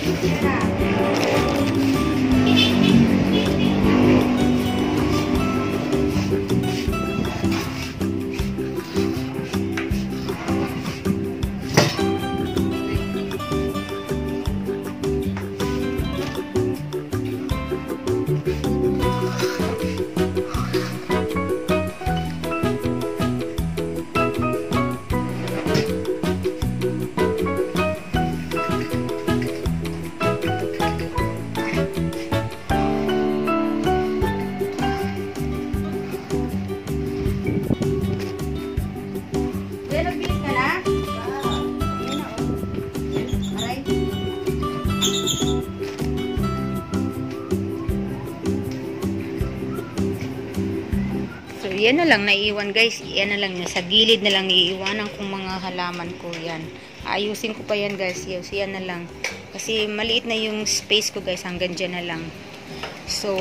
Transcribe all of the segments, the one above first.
Yan na lang naiiwan guys, yan na lang, sa gilid na lang iiwanan kong mga halaman ko yan. Ayusin ko pa yan guys, yan na lang. Kasi maliit na yung space ko guys, hanggang dyan na lang. So,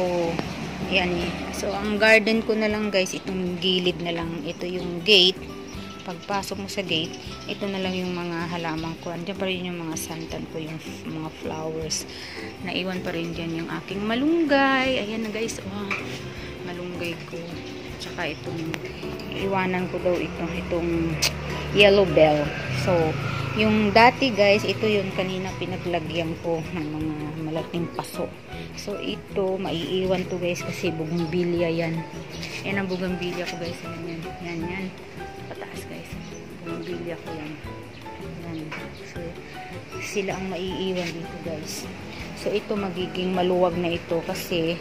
yan. So, ang garden ko na lang guys, itong gilid na lang. Ito yung gate. Pagpasok mo sa gate, ito na lang yung mga halaman ko. Andiyan pa rin yung mga santan ko, yung mga flowers. Naiwan pa rin dyan yung aking malunggay. Ayan na guys, oh, malunggay ko. Tsaka itong iwanan ko daw itong yellow bell. So, yung dati guys, ito yung kanina pinaglagyan ko ng mga malaking paso. So, ito, maiiwan to guys kasi bougainvillea yan. Yan ang bougainvillea ko guys. Yan. Pataas guys. Bougainvillea ko yan. Yan. So, sila ang maiiwan dito guys. So, ito magiging maluwag na ito kasi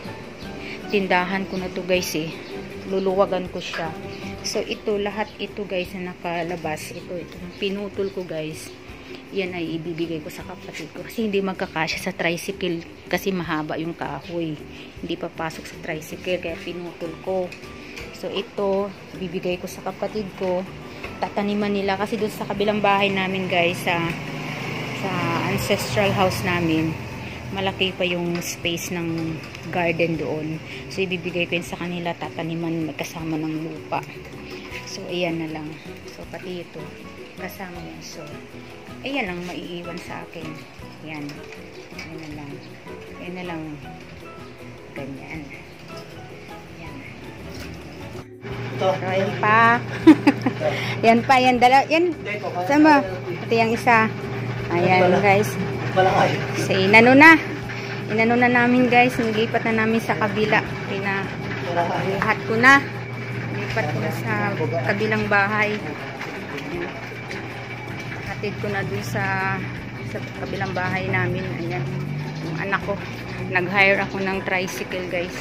tindahan ko na to guys eh. Luluwagan ko siya. So, ito, lahat ito guys na nakalabas. Ito pinutol ko guys. Yan ay ibibigay ko sa kapatid ko. Kasi hindi magkakasya sa tricycle. Kasi mahaba yung kahoy. Hindi papasok sa tricycle. Kaya pinutol ko. So, ito, ibibigay ko sa kapatid ko. Tataniman nila. Kasi doon sa kabilang bahay namin guys, sa ancestral house namin, malaki pa yung space ng garden doon. So, ibibigay ko yun sa kanila. Tataniman magkasama ng lupa. So, ayan na lang. So, pati ito, kasama yan. So, ayan lang maiiwan sa akin. Ayan. Ayan na lang. Ayan na lang. Ganyan. Ayan. So, ayan pa. Yan pa. Yan dala. Yan. Sama. Ito yung isa. Ayan guys. So, inano na namin guys, nilipat na namin sa kabila, pinabuhat ko na, lipat ko na sa kabilang bahay, hatid ko na dun sa kabilang bahay namin. Ayan, yung anak ko, nag-hire ako ng tricycle guys.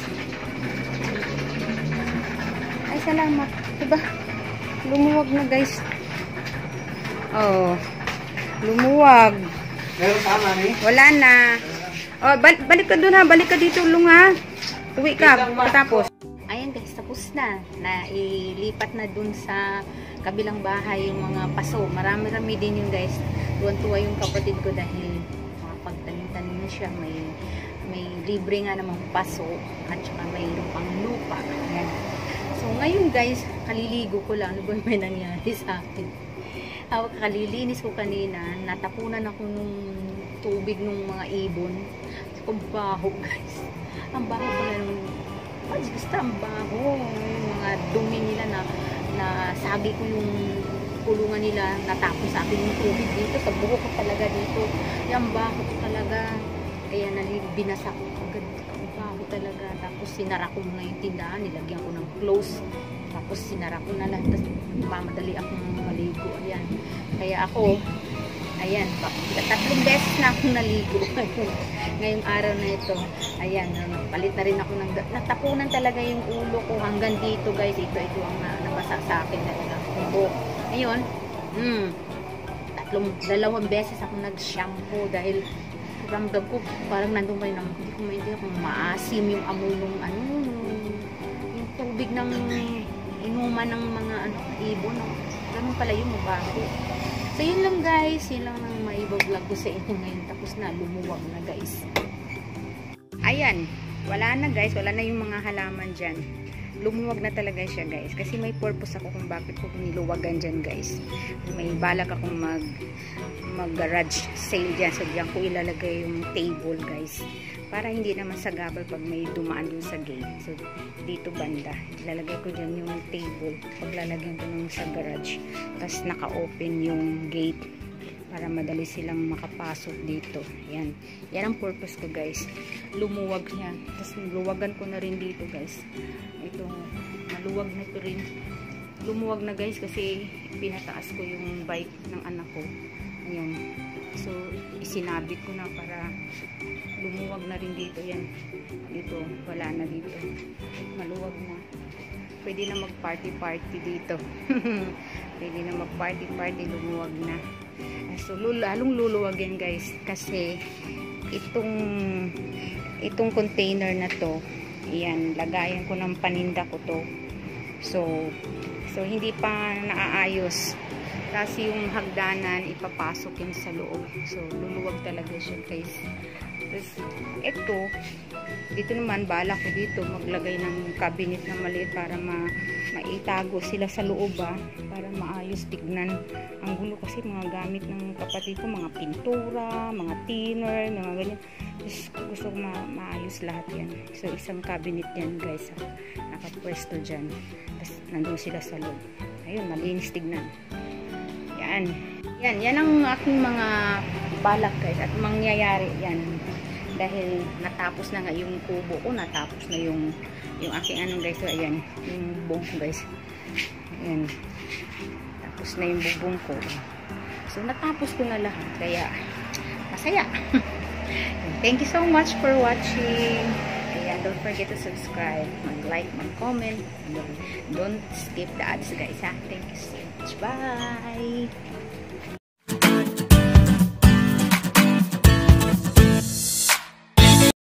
Ay, salamat, diba, lumuwag na guys. Oh, lumuwag. Wala na. Oh, balik ka dun ha. Balik ka dito, Lung ha. Uwi ka. Tapos. Ayan guys, tapos na. Nailipat na dun sa kabilang bahay yung mga paso. Marami-rami din yun guys. Tuwan-tuwa yung kapatid ko dahil pagtanim-tanim na siya. May libre nga namang paso. At saka mayroon pang lupa. Ayan. So ngayon guys, kaliligo ko lang. Ano ba may nangyari sa akin? Kalilinis ko kanina. Natapunan ako nung tubig ng mga ibon. Ang baho guys. Ang baho pala nung basta ang baho. Yung mga dumi nila na sagi ko yung kulungan nila, natapon sa akin yung tubig dito. Sa buhok ko talaga dito. Yung baho ko talaga. Kaya binasa ko agad. Ang baho talaga. Tapos sinara ko na yung tindahan. Nilagyan ko ng close. Tapos sinara ko na lang. Tapos mamadali akong maligo. Ayan. Kaya ako, ayan, 3 beses na akong naligo ngayong araw na ito. Ayan, palit na rin ako ng, natapunan talaga yung ulo ko hanggang dito guys. Ito ang nabasa sa akin talaga. Ngayon, 2 beses ako nag-shampoo dahil ramdam ko parang nandun pa rin hindi ako maasim yung amoy ng yung tubig ng inuman ng mga ibon. Ganun pala yung mabaho. So, yun lang guys. Yun lang ang maibog ko sa inyo ngayon. Tapos na, lumuwag na guys. Ayan. Wala na guys. Wala na yung mga halaman dyan. lumuwag na talaga siya guys. Kasi may purpose ako kung bakit ko niluwagan dyan guys. May balak akong mag-garage sale dyan. So diyan ko ilalagay yung table guys. Para hindi naman sagabal pag may dumaan dun sa gate. So dito banda, ilalagay ko dyan yung table. Paglalagyan ko nung sa garage. Tapos naka-open yung gate para madali silang makapasok dito. Yan. Yan ang purpose ko guys. Lumuwag niya. Tapos luwagan ko na rin dito guys. Ito, maluwag na ito rin. Lumuwag na guys kasi pinataas ko yung bike ng anak ko. Ayan. So, isinabit ko na para lumuwag na rin dito. Yan. Dito, wala na dito. Maluwag na. Pwede na mag-party-party dito. Pwede na mag-party-party, lumuwag na. So, lalong luluwag yan guys. Kasi, itong container na to, yan, lagayan ko ng paninda ko to. So hindi pa naaayos. Tapos yung hagdanan, ipapasok yun sa loob. So, luluwag talaga siya guys. Tapos, ito, dito naman, bala ko dito, maglagay ng cabinet na maliit para maitago sila sa loob para maayos tignan. Ang gulo kasi mga gamit ng kapatid ko, mga pintura, mga thinner, mga ganyan. Tapos, gusto ko maayos lahat yan. So, isang cabinet yan guys, nakapwesto dyan. Tapos, nandun sila sa loob. Ayun, malinis tignan. Yan ang aking mga balak guys at mangyayari yan dahil natapos na nga yung kubo ko, natapos na yung aking anong guys, ayan yung bubong ko guys, ayan tapos na yung bubong ko, so natapos ko na lahat kaya masaya. Thank you so much for watching. Ayan, don't forget to subscribe, mag-like, mag-comment, don't skip the ads guys ha. Thank you so much, bye.